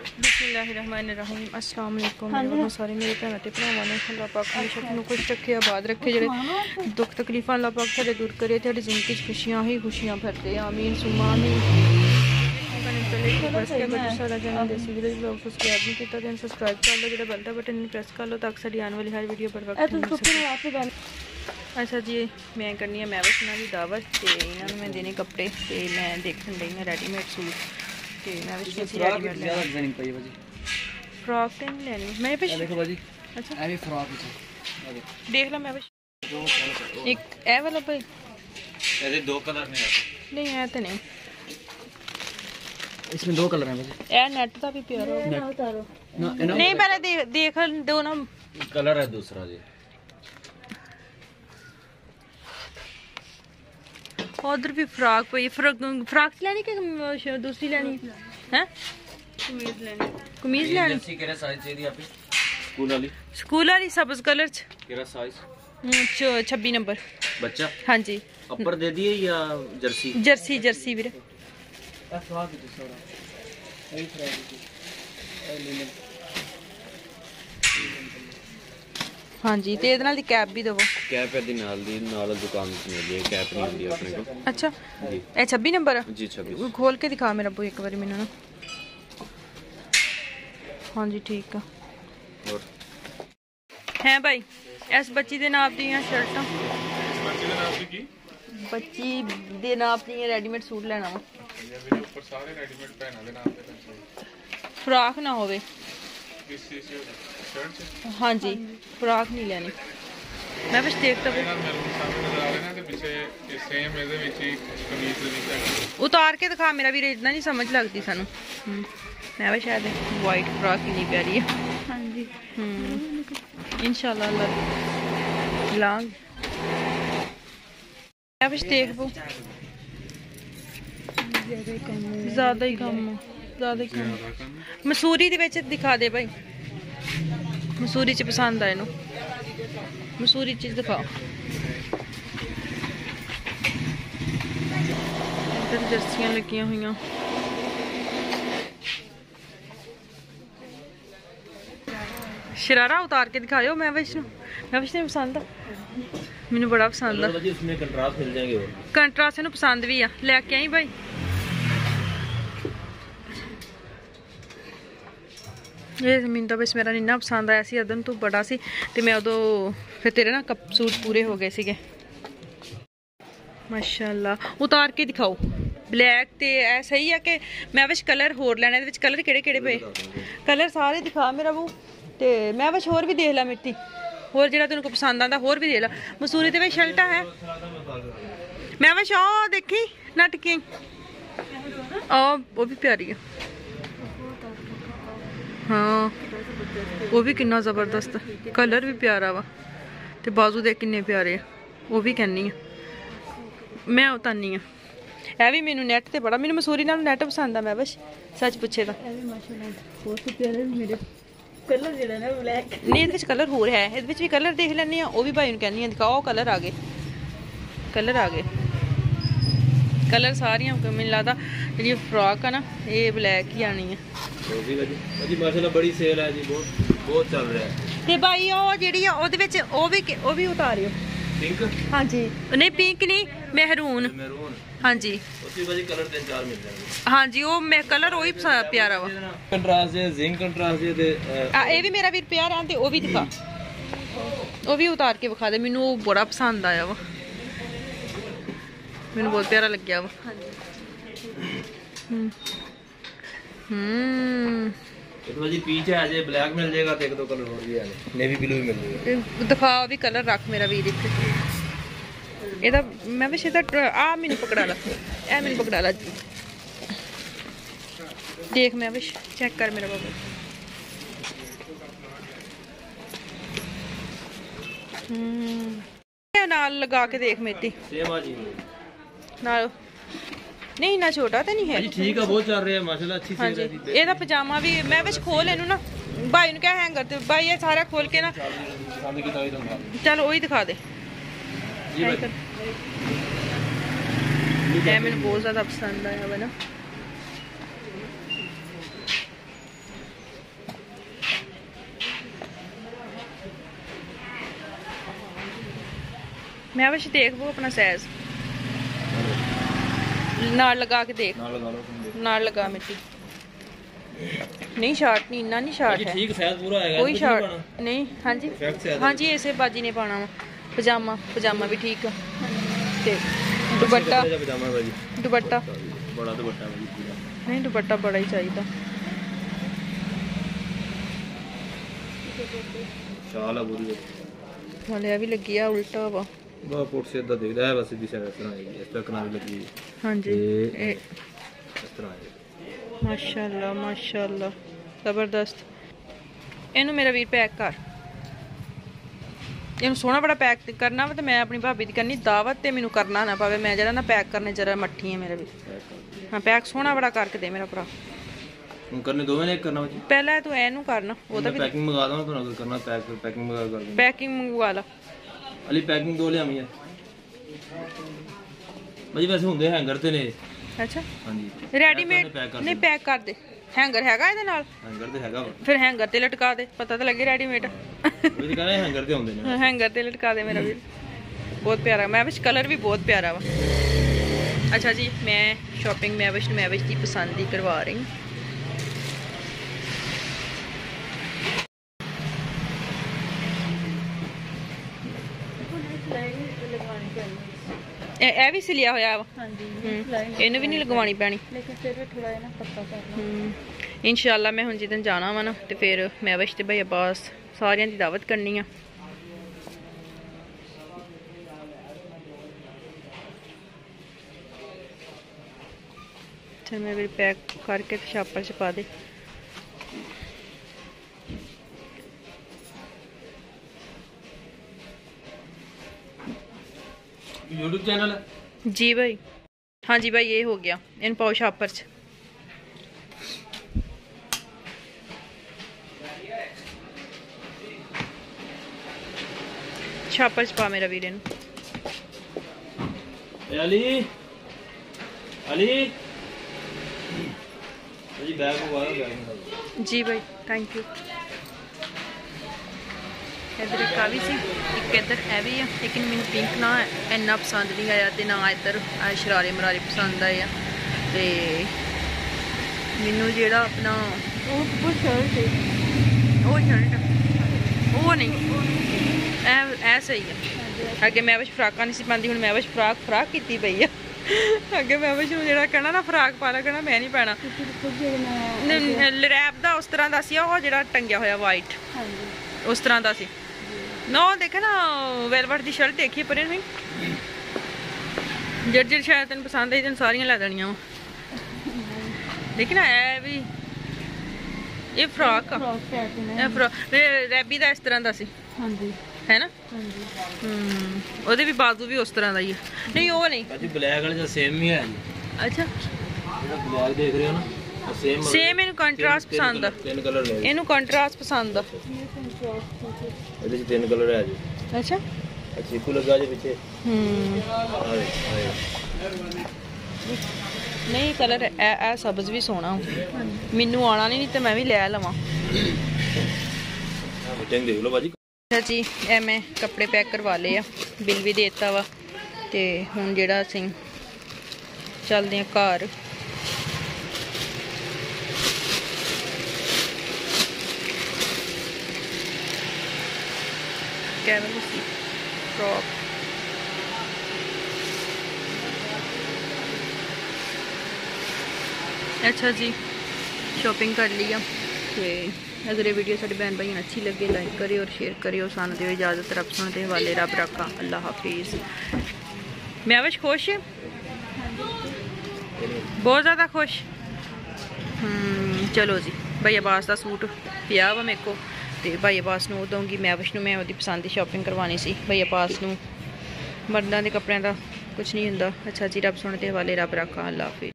बिस्मिल्लाहिर्रहमानिर्रहीम अस्सलाम वालेकुम। बहुत सारे मेरे भैन ते भरावां ने अल्लाह पाक हमेशा तुहानू खुश रखे, आबाद रखे, जेह्ड़े दुख तकलीफां अल्लाह पाक सारे दूर करे, तेरी जिंदगी च खुशियां ही खुशियां भरदे। आमीन सुम्मा आमीन। सारा चैनल देसी विलेज ब्लॉग सब्सक्राइब नहीं किया तो सब्सक्राइब कर लो, जो बेल का बटन प्रेस कर लो ताकि साडी आने वाली हर वीडियो पर वक्त। अच्छा जी, मैं करनी है महविश की दावत तो इन्होंने मैं देने कपड़े तो मैं देखने रही हूँ रेडीमेड सूट तो महविश रेडीमेड फ्रॉक तो नहीं लेनी मेरे पे। अच्छा देख लो महविश एक ए वाला भाई ऐसे दो कलर में नहीं है तो नहीं, इसमें दो कलर हैं भाई। ए नेट का भी प्यारा नहीं, पहले देख दो ना कलर है दूसरा जी। उधर भी फ्रॉक पई, फ्रॉक लेनी कि दूसरी लेनी है? कमीज लेनी जर्सी केरा साइज चाहिए आपको? स्कूल वाली सब्ज कलर च केरा साइज 26 नंबर बच्चा। हाँ जी अपर दे दिए या जर्सी? जर्सी जर्सी ਵੀਰੇ। हाँ जी ते ਇਹਦੇ ਨਾਲ ਦੀ ਕੈਪ ਵੀ ਦਵੋ। ਕੈਪ ਇਹਦੀ ਨਾਲ ਦੁਕਾਨ ਵਿੱਚ ਮਿਲਦੀ ਹੈ, ਕੈਪ ਨਹੀਂ ਹੁੰਦੀ ਆਪਣੇ ਕੋਲ। अच्छा ਇਹ 26 ਨੰਬਰ जी 26 खोल के दिखा मेरा बो एक बार मैनू ना। हाँ जी ठीक है। और है भाई इस बच्ची दे नाप दी शर्टां, बच्ची दे नाप दी रेडीमेड सूट लेना वा। फ्राक ना होवे। हाँ जी फ्राक नहीं लेनी मैं बस देखता उतार के दिखा मेरा भी इतना नहीं समझ लगती सानू। मैं भी शायद वाइट फ्राक कितनी प्यारी है। हाँ जी इंशाल्लाह अल्लाह लांग मैं बस देख पो ज़्यादा ही कम मसूरी दे विच दिखा दे भाई, मसूरी च पसंद आए नु मसूरी चीज दिखाओ। इधर जर्सियां लगियां हुई शरारा उतार के दिखाओ। मैं वैष्णो पसंद है, मैनू बड़ा पसंद है। इसमें कंट्रास्ट मिल जाएंगे, कंट्रास्ट इन्हू पसंद भी आ लेके आई भाई। ये मैनू तो बस मेरा इन्ना पसंद आया सी अदन तू बड़ा सी ते मैं उदो फिर तेरे ना कप सूट पूरे हो गए सीगे माशाल्लाह। उतार के दिखाओ ब्लैक ते ऐ सही है कि मैं विच कलर होर लैने दे विच कलर केड़े पे कलर सारे दिखा मेरा वो ते मैं विच होर भी देख ला मिट्टी होर जेड़ा तेन को पसंद आंदा होर भी देख ला। मसूरी दे विच शर्टां है मैं विच ओ देखी नटकी ओ वो भी प्यारी है। हाँ वो भी कितना जबरदस्त कलर भी प्यारा वा ते बाजू दे किन्ने प्यारे वो भी कहनी है मैं उतानी हाँ। यह भी मैनू नैट ते बड़ा मैनू मसूरी नाल नैट पसंद आ। मैं बस सच पूछे तो नहीं ये कलर होर है, ये भी कलर देख लैनी वो भी भाई कहनी दिखाओ कलर आ गए कलर सारियां मैनूं लगदा जी फ्रॉक है ना ये ब्लैक ही आनी है। माशाल्लाह बड़ी सेल है जी, बहुत चल रहा है। ते भाई ओ जेड़ी है ओदे विच ओ भी उतारियो पिंक। हाँ जी नहीं पिंक नहीं मेहरून। हाँ जी उसकी वजह कलर 3-4 मिल जाएंगे। हाँ जी वो मैं कलर वही प्यारा वा कंट्रास्ट है जिंक कंट्रास्ट है ते ये भी मेरा भी प्यारा है ते वो भी दिखा वो भी उतार के विखा दे। मैनू बड़ा पसंद आया वा, मैनू बहुत प्यारा लग्या वा। जी पीछे आ जाए ब्लैक मिल जाएगा तो 1-2 कलर और भी आ जाए, नेवी ब्लू भी मिल जाएगा। दिखा भी कलर रख मेरा वीर इत्थे एदा मैं भी सीधा आ मैनू पकड़ा ला ए मैनू पकड़ा ला देख मैं भी चेक कर मेरा बाबू नाल लगा के देख मेरी सेम आ जी नाल नहीं ना छोटा तो नहीं है जी ठीक है बहुत चल रहा है माशाल्लाह अच्छी सेल है जी। एदा पजामा भी मैं बस खोल इनू ना भाई नु क्या हैंगर ते भाई ये सारा खोल के ना चलो वही दिखा दे जी भाई। मैंने बहुत ज्यादा पसंद आया वा ना मैं वैसे देख वो अपना साइज नाल लगा के देख, ਨਾਲ ਲਗਾ ਲਓ तुम नाल लगा मिट्टी। नहीं शार्ट नहीं, इन्ना नहीं शार्ट है, ठीक साइज पूरा आएगा कोई शार्ट नहीं। हाँ जी परफेक्ट साइज हाँ जी, ऐसे बाजी ने पाना वा। पजामा पजामा भी ठीक है ते दुपट्टा पजामा भाजी दुपट्टा बड़ा दुपट्टा भाजी पूरा नहीं दुपट्टा बड़ा ही चाहिए। शाल है पूरी वाले भी लगी है उल्टा वा बा पोट से इधर देखदा है बस सीधी साइड इस तरह आएगी, इस तरह कनारी लगी है। हाँ जी इस तरह आएगी माशाल्लाह माशाल्लाह जबरदस्त। इनू मेरा वीर पैक कर, इनू सोहना बड़ा पैक करना वा। तो मैं अपनी भाभी की करनी दावत ते मैनू करना ना पावे, मैं जरा ना पैक करने जरा मट्ठी है मेरा भी। हाँ पैक सोहना बड़ा करके दे मेरा भरा। ਹੁਣ ਕਰਨੇ ਦੋਵੇਂ ਨੇ ਇੱਕ ਕਰਨਾ ਭਾਜੀ पहले तू एनू करना ਉਹਦਾ भी ਪੈਕਿੰਗ ਮੰਗਾ ਦਵਾਂ ਤੁਹਾਨੂੰ ਅਗਰ ਕਰਨਾ ਪੈਕਿੰਗ ਮੰਗਾ ਕਰ ਦੂੰ। पैकिंग मंगवा ला। ਅਲੀ ਪੈਕਿੰਗ ਦੋ ਲਿਆਵੀਂ ਹੈ ਭਾਜੀ ਵੈਸੇ ਹੁੰਦੇ ਹੈਂਗਰ ਤੇ ਨੇ। अच्छा ਹਾਂਜੀ रेडीमेड नहीं पैक कर दे। हैंगर हैगा ਇਹਦੇ ਨਾਲ? ਹੈਂਗਰ ਤੇ ਹੈਗਾ ਵਾ फिर हैंगर ते लटका दे, पता तो लगे रेडीमेड। ਉਹ ਕਹਿੰਦੇ ਹੈਂਗਰ ਤੇ ਹੁੰਦੇ ਨੇ। हैंगर ते लटका दे मेरा भी। बहुत प्यारा मैविश कलर भी बहुत प्यारा वा। अच्छा जी मैं शॉपिंग मैविश की पसंद ही करवा रही हूँ। ਇਹ ਵੀ ਸਿਲਿਆ ਹੋਇਆ ਵਾ। ਹਾਂਜੀ ਇਹਨੂੰ ਵੀ ਨਹੀਂ ਲਗਵਾਉਣੀ ਪੈਣੀ ਲੇਕਿਨ ਫਿਰ ਵੀ ਥੋੜਾ ਜਿਹਾ ਪੱਕਾ ਕਰਨਾ। ਇਨਸ਼ਾਅੱਲਾ ਮੈਂ ਹੁਣ ਜਿੱਦਣ ਜਾਣਾ ਵਾ ਨਾ ਤੇ ਫਿਰ ਮੈਵਿਸ਼ ਤੇ ਭਈ ਅਬਾਸ ਸਾਰਿਆਂ ਦੀ ਦਾਵਤ ਕਰਨੀ ਆ। चल मैं भी पैक करके तो छापर च पा दे। YouTube चैनल है जी भाई। हाँ जी भाई ये हो गया, इन पाओ छापर च। छापर च पा मेरा वीर इन। अली अली जी बैग मंगवा बैग जी भाई थैंक यू। इधर एक आ भी सी, एक इधर है भी है, लेकिन मैंने पिंक ना इन्ना पसंद नहीं आया ते ना इधर शरारे मरारे पसंद आए आ। ते मैनू जेड़ा अपना वो शर्ट वो नहीं ऐ सही है। अगे मैं विच फ्राकां नहीं सी पांदी, हुण मैं विच फ्राक कीती पई आ। अगे मैं विच जेड़ा कहना ना फ्राक पा ला, कहना मैं नहीं पैना। लरैप दा उस तरह दा सी ओह जेड़ा टंगिया होया वाइट उस तरह दा सी ना। देखे ना वेलवेट दी शर्ट देखी पर नहीं जड़ शायद तेन पसंद आई तेन सारियां लै देनियां वा। लेकिन है भी ये फ्राक आ, रैबी दा इस तरह दा सी है ना। ओदे भी बाजू भी उस तरह दा ही है। नहीं वो नहीं जी ब्लैक वाले दा सेम ही है जी। अच्छा जेड़ा ब्लैक देख रहे हो ना सेम इनू कंट्रास्ट पसंद आ, तीन कलर ने इनू कंट्रास्ट पसंद आ। ਇਹਦੇ ਚ ਤਿੰਨ ਕਲਰ ਹੈ ਜੀ। अच्छा ਚੀਕੂ ਲੱਗਾ ਜੀ ਪਿੱਛੇ। नहीं कलर ए सब्ज भी सोहना मैनू आना नहीं तो मैं भी लै लवां। फिटिंग देख लो भाजी। अच्छा जी ए मैं कपड़े पैक करवा ले, बिल भी देता वा। ते हुण जेड़ा असीं चलदे हां घर। कैमल सी फ्रॉक अच्छा जी शॉपिंग कर लिया। तो अगर ये वीडियो साढ़े बहन भाई अच्छी लगे लाइक करियो और शेयर करियो। सानू दिओ इजाजत, रब सुन दे हवाले, रब रखा, अल्लाह हाफिज़। मैविश खुश है बहुत ज़्यादा खुश। चलो जी भाई अब्बास का सूट पिया वा मेरे को तो भाई अब्बास नूं दूँगी। मैविश नूं मैं उसकी पसंद की शॉपिंग करवानी सी। भाई अब्बास नूं मर्दां दे कपड़ियां दा कुछ नहीं हुंदा। अच्छा जी रब सुन दे हवाले, रब रखा, अल्लाह हाफिज़।